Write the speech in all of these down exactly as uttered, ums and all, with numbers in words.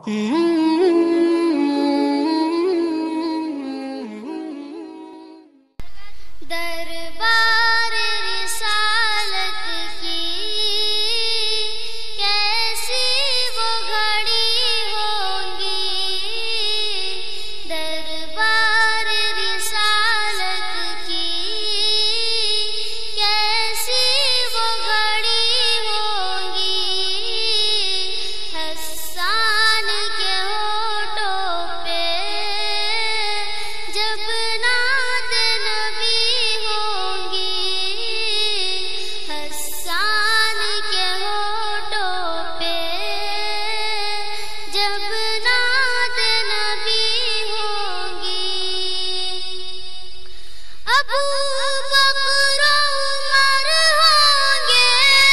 دربار رسالت کی کیسی وہ گھڑی ہوگی، دربار رسالت کی کیسی وہ گھڑی ہوگی، حسان کے ہونٹوں پہ جب نعت نبی ہوگی، حسان کے ہونٹوں پہ جب نعت نبی ہوگی، ابو بکر و عمر ہوں گے،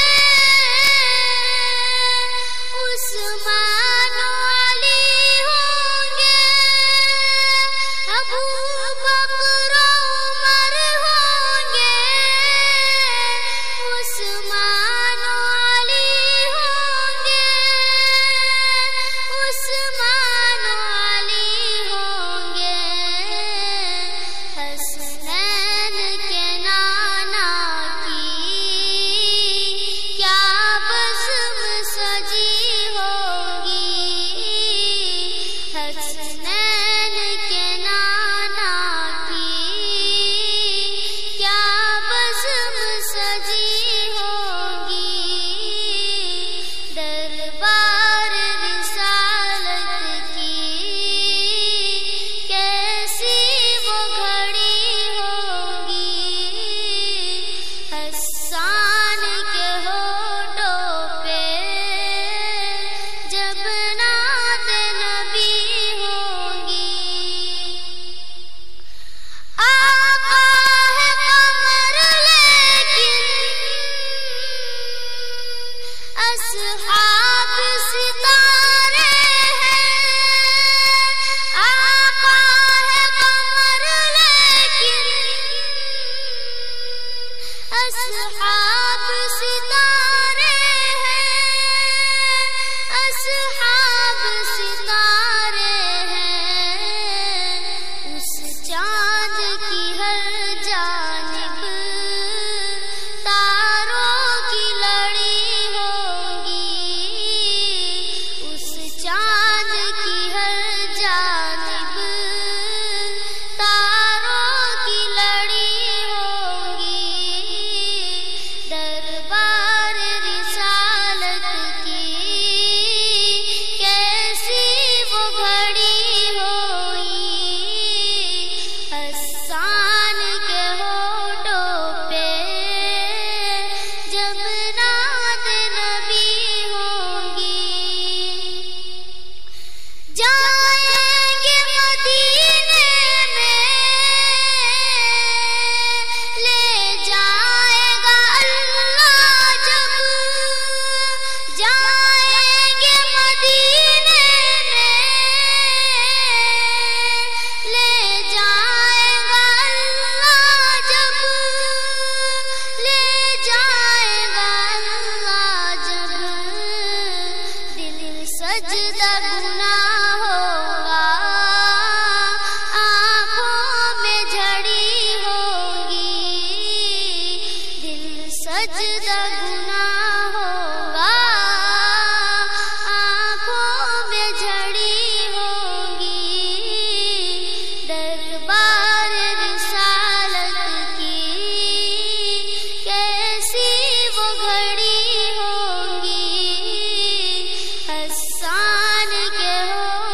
عثمان و علی ہوں گے، ابو بکر و عمر ہوں گے، عثمان و علی ہوں گے، عثمان و علی ہوں گے، حسنین کے نانا کی کیا بزم سجی ہوگی، حسنین کے نانا کی کیا بزم سجی ہوگی، دربار رسالت کی کیسی وہ گھڑی ہوگی، حسان کے ہونٹوں پہ جب نعت نبی ہوگی، آقا ہے قمر لیکن اصحاب ستارے ہیں، آقا ہے قمر لیکن اصحاب ستارے ہیں، اصحاب ستارے ہیں، اس چاند کی ہر جانب تاروں کی لڑی ہوگی، اس چاند کی ہر جانب تاروں کی لڑی ہوگی، دربار رسالت کی کیسی وہ گھڑی ہوئی، حسان کے ہونٹوں پہ جب نعت نبی ہوگی، جائیں گے مدینے میں لے جائے گا اللہ جب، جائیں گے مدینے میں لے جائے گا اللہ جب، لے جائے گا اللہ جب، دل سجدہ گناہ ہوگا، آنکھوں میں جھڑی ہوگی، دل سجدہ گناہ ہوگا، آنکھوں میں جھڑی ہوگی، دربار رسالت کی کیسی وہ گھڑی ہوگی، حسان کے ہو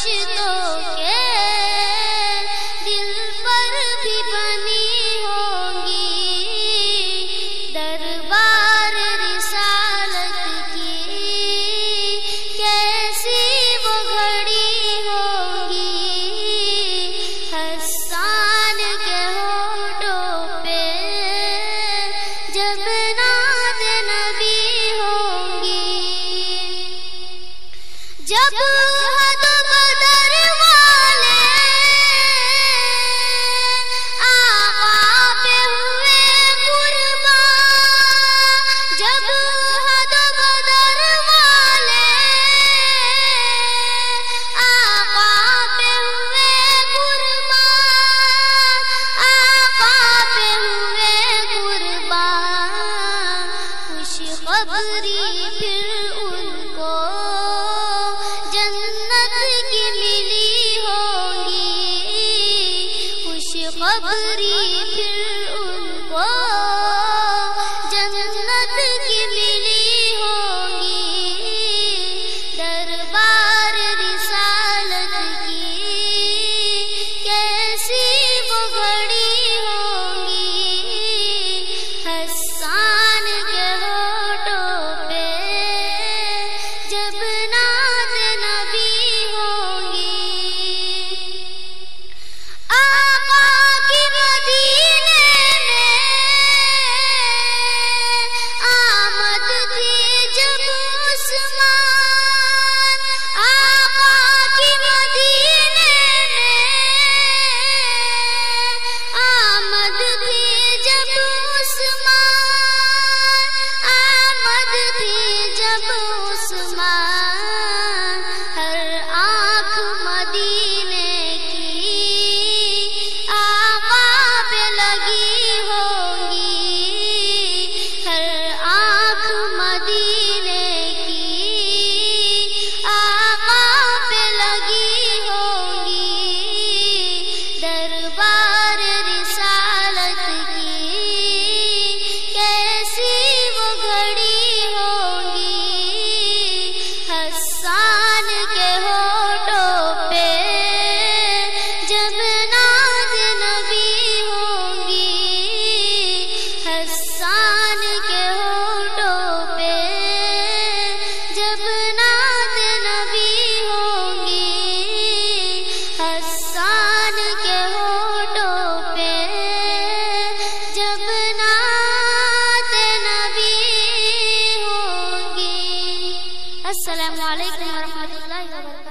فرشتوں کے دل پر بھی بنی ہوں گی، دربار رسالت کی کیسی وہ گھڑی ہوگی، حسان کے ہونٹوں پہ جب نعت نبی ہوگی، جب حد بدر والے آقا پہ ہوئے قربان، جب حد بدر والے آقا پہ ہوئے قربان، آقا پہ ہوئے قربان، خوش خبری پھر ان کو جنت کی ملی ہوگی، خوش خبری پھر ان کو جنت کی ملی ہوگی، دربار رسالت کی کیسی وہ گھڑی ہوگی، حسان کے ہونٹوں پہ جب نعت نبی ہوگی، آقا کی مدینے میں آمد تھی جب عثمان، آقا کی مدینے میں آمد تھی جب عثمان، آمد تھی جب عثمان، ہر آنکھ مدینے کی آقا پہ لگی ہوگی، ہر آنکھ مدینے کی آقا پہ لگی ہوگی، دربار رسالت کی کیسی وہ گھڑی ہوگی، حسان کے ہونٹوں پہ جب نعت نبی ہوگی، حسان کے ہونٹوں پہ جب نعت نبی ہوگی، حسان کے ہونٹوں پہ جب نعت نبی ہوگی۔ السلام علیکم ورحمۃ اللہ وبرکاتہ۔